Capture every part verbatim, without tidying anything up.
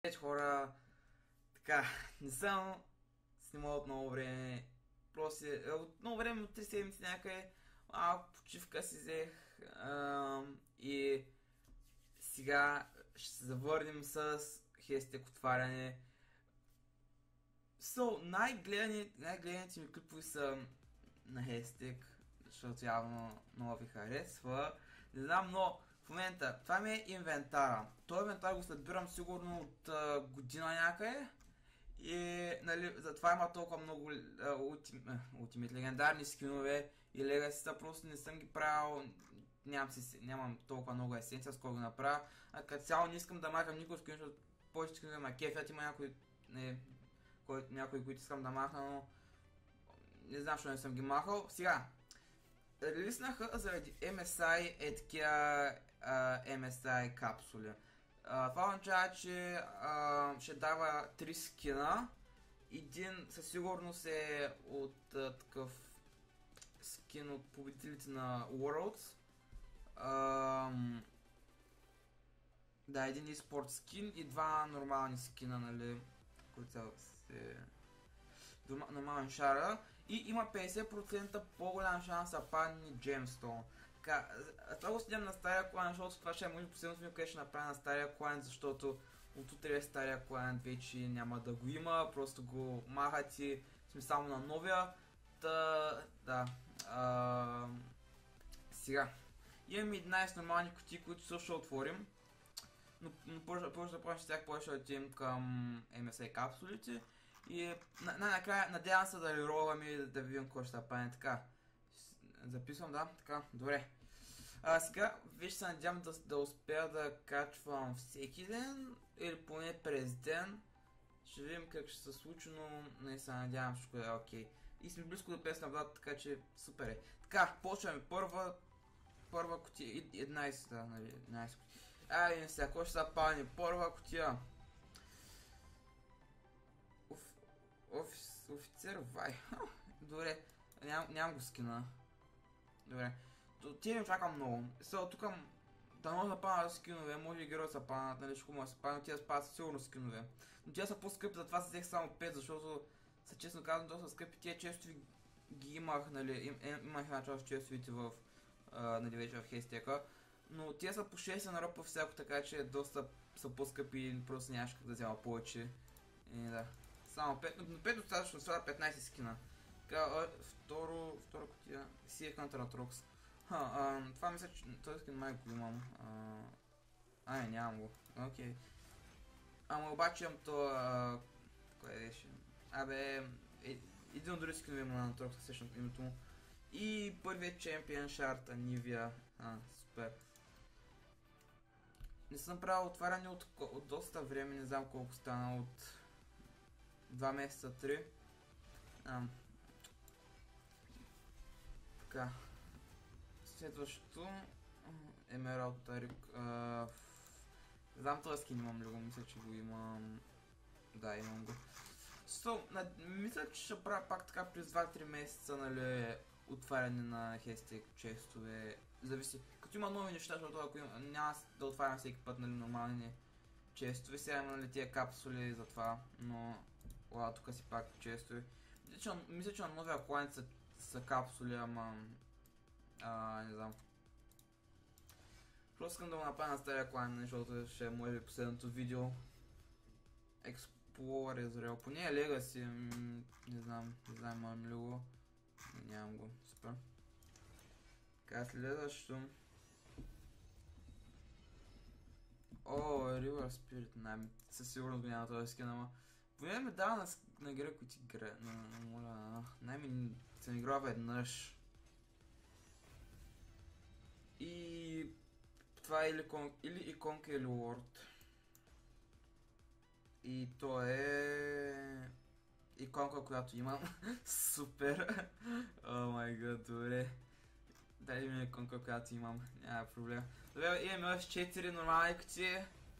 Вече хора, така, не съм снимал от много време, просто е, от много време, от три седмици някъде, малко почивка си взех ам, и сега ще се завърнем с хестек отваряне. So, най-гледаните, най-гледаните ми клипове са на хестек, защото явно много ви харесва. Не знам, но в момента това ми е инвентара. Този инвентар го събирам сигурно от а, година някъде. И нали, затова има толкова много ултимит легендарни скинове и легасита, просто не съм ги правил. Нямам, си, нямам толкова много есенция, с кой го направя. А като цяло не искам да махам никой скин, защото повече скинове ма кефят. Има някои, не, кой, някои, които искам да махна, но не знам, защо не съм ги махал. Сега, релизнаха заради ем ес ай е такива ем ес ай капсули. Uh, това означава, че uh, ще дава три скина. Един със сигурност е от uh, такъв скин от победителите на Worlds. Uh, да, един eSport скин и два нормални скина, нали, които са се... нормален шара. И има петдесет процента по-голям шанс да падне Gemstone. Така, това го следям на стария клан, защото това ще е може последното видео, къде ще направя на стария клан, защото от утре стария клан вече няма да го има, просто го махат и сме само на новия. Та, да. А, сега. Имаме единайсет нормални кутии, които също ще отворим. Но, но първо да почнем с тях, повече ще отидем към ем ес ай капсулите. И най-накрая надявам се да реролваме и да, да видим кой ще падне. Така. Записвам, да, така, добре. А, сега вече се надявам да, да успея да качвам всеки ден, или поне през ден. Ще видим как ще се случи, но не се надявам, всичко да е окей. И сме близко до петдесет на влад, така че супер е. Така, почваме първа, първа кутия, единайсет, да, нали, единайсет кутия. Айде сега, кой ще се падне? Първа кутия. Оф, офис, офицер, вай. Добре, ням, нямам го скина. Добре. Тия ми чакам много. Сега тук да може да паднат скинове, може и герои да се паднат, нали, ще хубаво да се паднат, но тия да паднат сигурно скинове. Но тия са по-скъпи, затова се взех само пет, защото са честно казвам доста скъпи. Тия често ги имах, нали, им, имах една част честовите в, а, нали, вече в хестека. Но тия са по шест на ръба всяко, така че доста са по-скъпи и просто нямаш как да взема повече. И да. Само пет, но пет достатъчно, сега петнайсет скина. Така, второ, втора кутия, си е Hunter Atrox. Ха, а, това мисля, че този скин май го имам. А, а не, нямам го. Окей. Okay. Ама обаче имам то... А, кое беше? Абе, е, един от други скинове има на Atrox, сещам името му. И първият чемпион шарт, Анивия. А, супер. Не съм правил отваряне от, от доста време, не знам колко стана, от два месеца, три. Ам. Така. Следващото Емералд Тарик. Не знам този скин имам ли го, мисля, че го имам. Да, имам го. So, на, мисля, че ще правя пак така през два-три месеца, нали, отваряне на хестек честове. Зависи. Като има нови неща, защото ако има, няма да отварям всеки път, нали, нормални честове. Сега има, нали, тия капсули за това, но... Ла, тук си пак честове. Мисля, че на новия клан са, са капсули, ама... А, не знам. Просто искам да го направя на стария клан, защото ще е може би последното видео. Explorer Ezreal. Поне е Legacy, не знам, не знам имам ли го. Не, нямам го, супер. Така, следващо. О, River Spirit, най със сигурност го няма този скин, ама поне ме дава на, на игра, които игра. Моля, най-ми съм играл веднъж. И това е или, кон... или иконка или Word. И то е иконка, която имам. Супер. О май гад, добре. Дай ми иконка, която имам. Няма проблем. Добре, имаме още четири нормални кутии.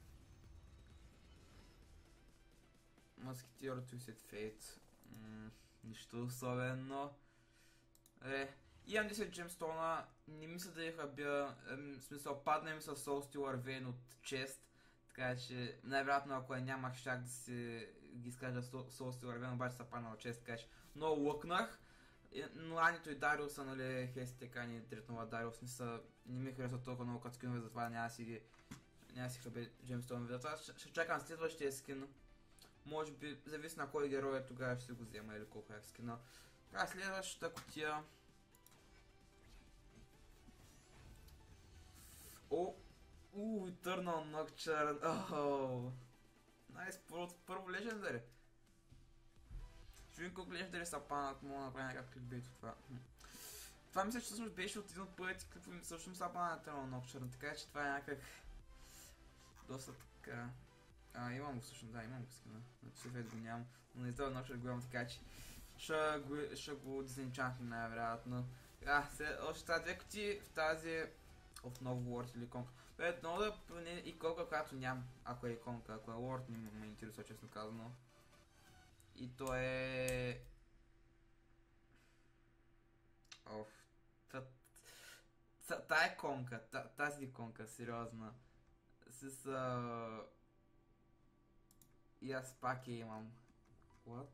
Musketeer Twisted Fate. М нищо особено. Добре. Имам десет джемстона, не мисля да я хабя, в смисъл паднем с Soul Stealer Vein от чест, Така че, най-вероятно, ако я нямах, щях да си ги изкажа Сол Силвървен, обаче са паднала чест, така че много лъкнах. Но Анито и Дариус са, нали, хейсите кани, Дритнова Дариус не са, не ми харесват толкова много като скинове, затова няма си ги, няма си хабе Джемстонове. Затова ще, ще чакам следващия скин. Може би, зависи на кой герой е, тогава ще си го взема или колко е скина. Така, следващата кутия. О, ууу, Eternal Nocturne, ооо. Найс, първо лежендари. Ще видим колко лежендари са паднат, мога да направя някакъв кликбейт от това. Това мисля, че всъщност беше от един от първите клипове, всъщност са паднат Eternal Nocturne, така че това е някак... доста така... А, имам го всъщност, да, имам го скина. На Чифет го нямам, но на Eternal Nocturne го имам, така че... Ще го, ще го дизенчантим най-вероятно. А, още тази две кутии в тази... Отново Word или иконка. Бе, много да поне иконка, която нямам. Ако е иконка, ако е Word, не ме интересува, честно казано. И то е... Оф. Тая иконка, тази иконка, сериозна. С... И аз пак я имам. What?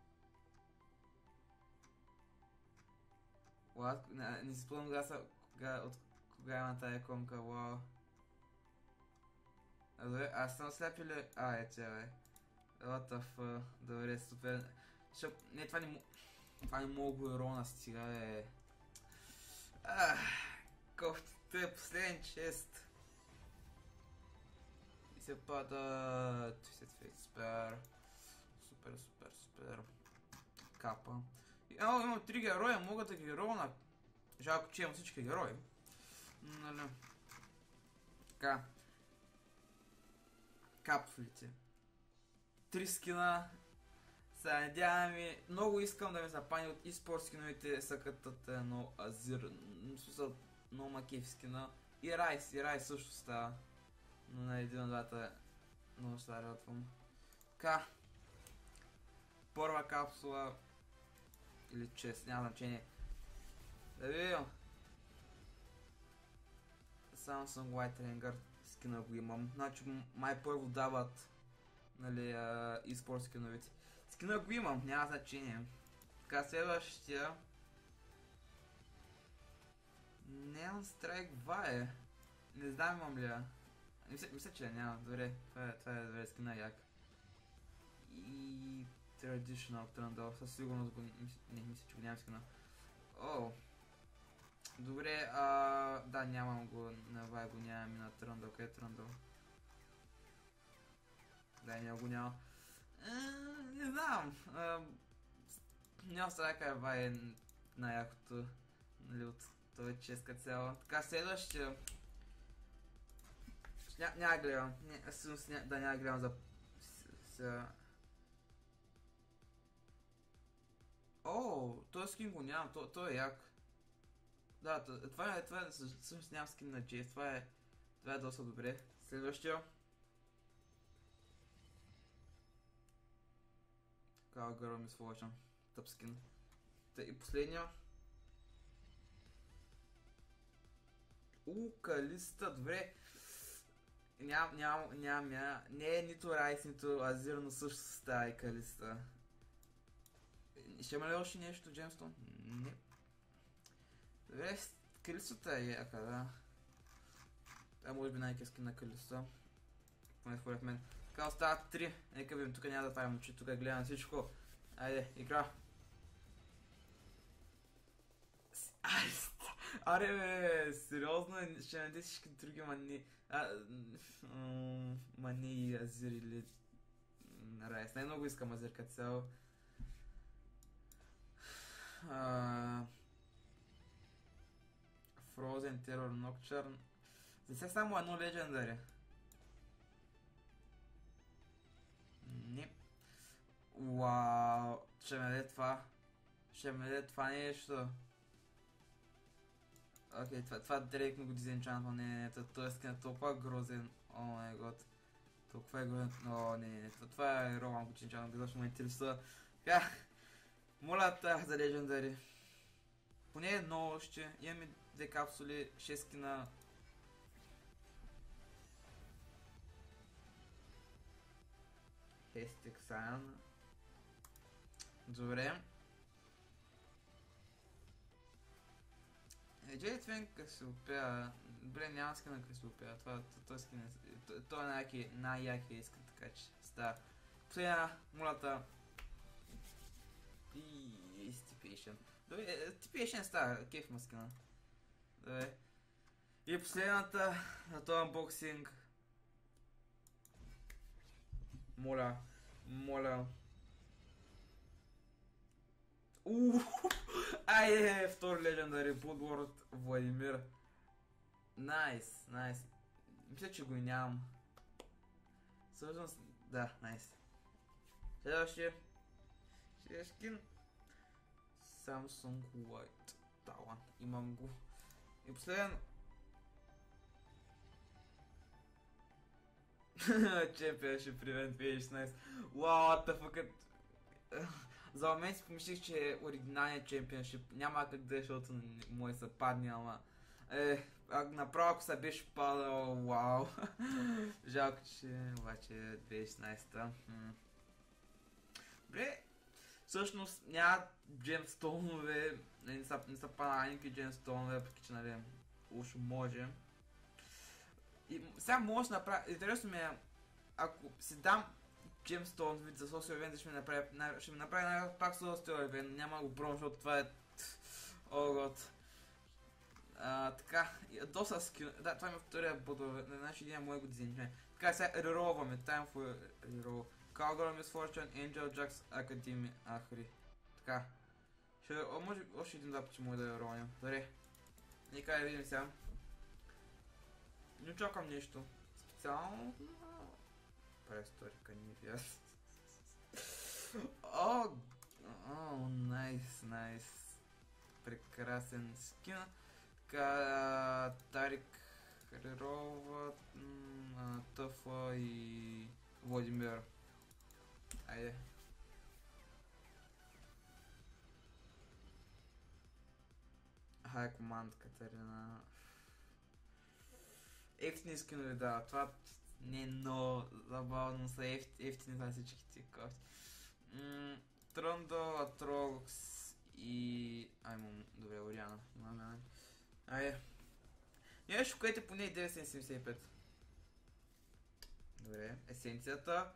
What? Не, не си спомням кога са... от кога има тая иконка, вау. А, добре, аз съм слеп или... А, е, че бе. What the fuck, добре, супер. Шо... Не, това не му... Това не мога го ирона стига, е. Ах, кофтите е последен чест. И се пада... Тwisted супер. Супер, супер, супер. Капа. Ало, имам три героя, мога да ги рона. Жалко, че имам всички герои. Нали. Така. Капсулите. Три скина. Сега надявам и... Много искам да ми запани от eSport скиновите са като едно Азир. В смисъл, много макев скина. И Райс, и Райс също става. Но на един от двата много ще радвам. Така. Първа капсула. Или чест, няма значение. Да видим. Samsung White Ranger скина го имам. Значи май първо дават, нали, eSport скиновете. Скина го имам, няма значение. Така, следващия... Neon Strike два е. Не знам имам ли я. Мисля, мисля че няма. Добре, това е, това е добре скина як. И... Traditional Trundle, със сигурност го... Не, мисля, че го нямам скина. О. Добре, а... да, нямам го, на Вай го нямам и на Тръндъл, къде е Тръндъл? Да, няма го няма. А, не знам. Няма страйка е Вай най-якото, нали, от този честка цяло. Така, следващия... Ня, няма гледам, не, всъщност ня, да няма гледам за... С... О, този скин го нямам, то, той е як. Да, това е, това е, всъщност нямам скин на Джейс, това е, това е доста добре. Следващия. Такава гърва ми сволочам. Тъп скин. Та и последния. У, Калиста, добре. Нямам, нямам, нямам, нямам, не е нито Райс, нито Азир, но също с тази Калиста. Ще има ли още нещо, Джемстон? Не. Добре, Калистата е яка, да. Това може би най-ки скин на Калиста. Поне според мен. Така остават три. Нека видим, тук няма да правим очи, тук гледам всичко. Айде, игра. Аре бе, сериозно, ще наде всички други мани... Мани и Азир или... Райс. Най-много искам Азир като цяло. Frozen Terror Nocturne. За сега само едно легендари. Не. Уау. Ще ме даде това. Ще ме даде това нещо. Окей, okay, това, това директно го дизенчантва. Не, не, не, той е толкова грозен. О май гот. Толкова е грозен. О, не, не, не. Това е Роман го дизенчантва, защото ме интересува. Така. Моля тази за легендари. Поне едно още. Имаме две капсули, шест скина. Хестик Сайн. Добре. Джей Твин Касиопея. Добре, няма скина на Касиопея. Това, това скин е... Той е най-якия иска, така че става. Последна мулата. И Stipation. Добре, Stipation става, кеф ма скина. Добре. И последната на този анбоксинг. Моля, моля. Ууу, айде, втори легендари Bloodlord Владимир. Найс, найс. Мисля, че го и нямам. Всъщност, да, найс. Следващия. Ще скин Samsung White Talon. Имам го. И последен. Championship Event две хиляди и шестнадесет. Вау, what the fuck. За момент си помислих, че е оригиналният Championship. Няма как да е, защото мой са падни, ама... Е, направо ако се беше падал, вау. Жалко, че обаче две хиляди и шестнадесета. Добре, всъщност няма джемстоунове, не са, не са падали никакви джемстоунове, въпреки че, нали, уж може. И сега може да направя, интересно ми е, ако си дам джемстоун вид за Social Event, ще ми направи, ще ми направи най- пак Social Event, няма да го пробвам, защото това е... О, гот. Така, доста скил... Да, това има втория бодове, значи един мой го дизайн. Така, сега реролваме, time for reroll. Cowgirl Misfortune, Angel Jax Academy, Ахри. Така. Ще, о, може още един два пъти мога да я ролням. Добре. Нека да видим сега. Не чакам нещо. Специално... Престорика ни вяз. О, о, найс, найс. Прекрасен скин. Така, Тарик реролва, Тъфа и Владимир. Айде. Хай команд, Катерина. Ефтини скинове, да, това не е много забавно, са ефтини за всичките кофти. Тръндъл, Атрокс и... Ай, имам... Добре, Ориана. Имаме... Айде. Нещо, което е поне деветстотин седемдесет и пет. Добре, есенцията.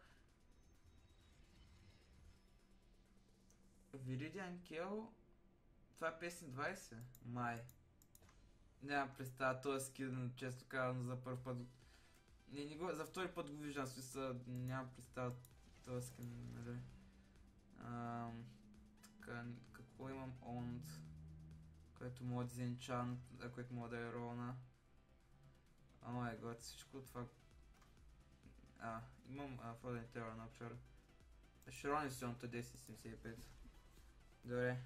Viridian Kill. Това е петстотин и двадесет? Май. Нямам представа, този скин, често казвам, за първ път. Не, не го, за втори път го виждам, смисъл, нямам представа този скин, нали. Ам, така, какво имам Owned, което мога да дизенчант, което мога да е ролна. О май гот, всичко това... А, имам Frozen Terror на обчар. Широни сионта деветстотин седемдесет и пет. Добре.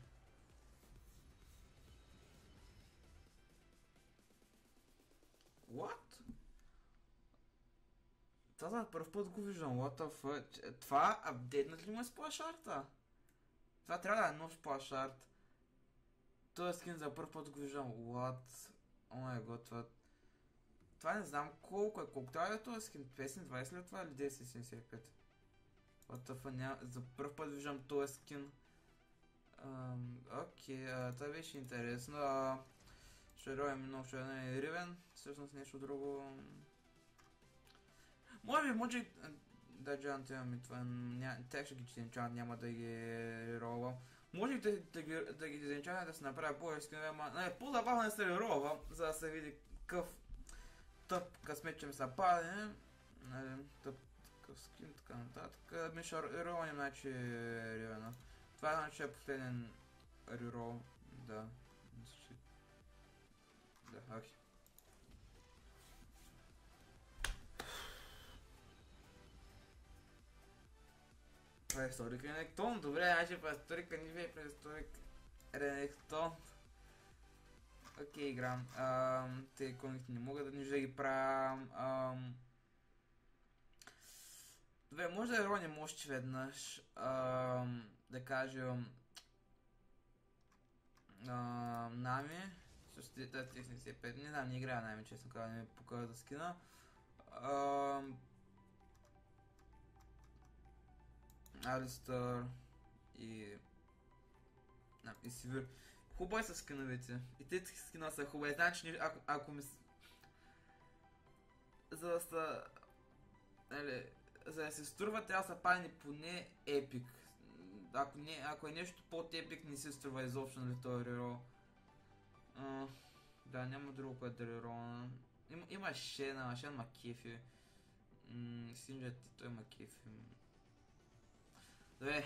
What? Това за първ път го виждам, what the fuck? Това апдейтнат ли му е сплашарта? Това трябва да е нов сплашарт. Този скин за първ път го виждам, what? О май гот, това... Това не знам колко е, колко трябва да е този скин, петстотин и двадесет ли това или деветстотин седемдесет и пет? What the fuck, няма... За първ път виждам този скин. Окей, това беше интересно. Ще ровим много, ще е Ривен, всъщност нещо друго. Може би, може да джантвам и това, тях ще ги дизенчант, няма да ги реролвам. Може да, да, ги, да ги дизенчант да се направя по-ескин, ама по-забавно да се реролва, за да се види какъв тъп късмет, че ми са паде. Тъп такъв скин, така нататък. Ми ще реролвам, значи Ривена. Това значи е последен рерол, да. Да, окей. Престорик Ренектон, добре, значи престорик Ниве и престорик Ренектон. Окей, играм. Те иконите не мога да нищо да ги правя. Добре, може да роним още веднъж. Да кажем... Нами. Същата седемдесет и пет, не знам, не играя Нами, честно казвам, не ми покажа да скина. Алистър и... А, и Сивир. Хубаво е с скиновете. И те скина са хубави. Значи, ако, ако ми... За да са... Нали, за да се струва, трябва да са палени поне епик. Ако, не, ако е нещо под епик, не се струва изобщо, нали, този рерол. А, да, няма друго, което да реролна. Има, има Шена, Шен ма кефи. Синджа ти, той ма кефи. Добре.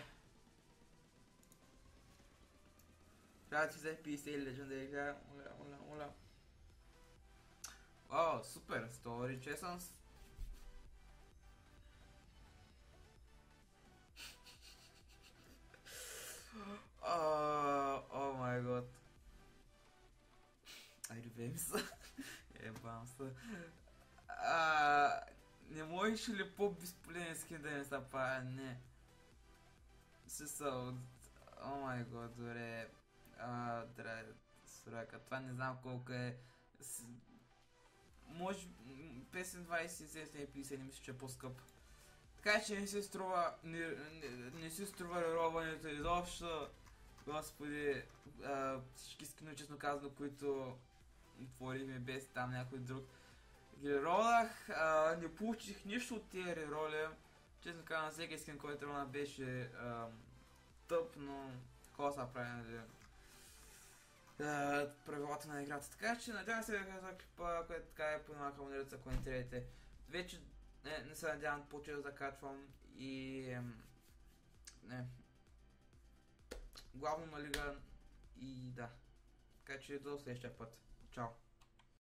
Трябва да ти взе петдесет Legendary, сега, моля, моля, моля. О, супер, Story Chessons. О май гот. Айде бе се. Ебам се. Не можеш ли по-безполезен скин да не са пая? Не. Смисъл. О май гот, добре. Дре, срака. Това не знам колко е. Може петстотин и двайсет и седемстотин и петдесет, не мисля, че е по-скъп. Така че не се струва, не, не, не се струва реролването изобщо. Господи, а, всички скинове, честно казано, които отворихме без там някой друг. Ги реролах, а, не получих нищо от тези рероли. Честно казано, всеки скин, който реролна беше а, тъп, но какво са прави, нали? Uh, правилата на играта. Така че надявам се да казах клипа, което така е по-малка монерица, ако не трябвате. Вече не, не се надявам по-често да качвам и... не. Главно на лига и да. Така че до следващия път. Чао!